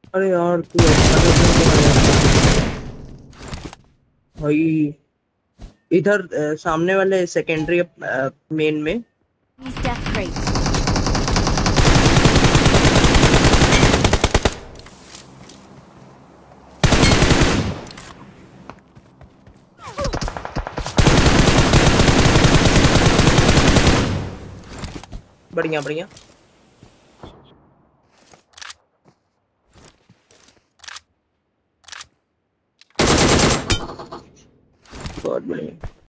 अरे यार तू अच्छा कर रहा है भाई। इधर सामने वाले सेकेंडरी मेन में। Enemy's death rate. बढ़िया बढ़िया। बहुत बढ़िया।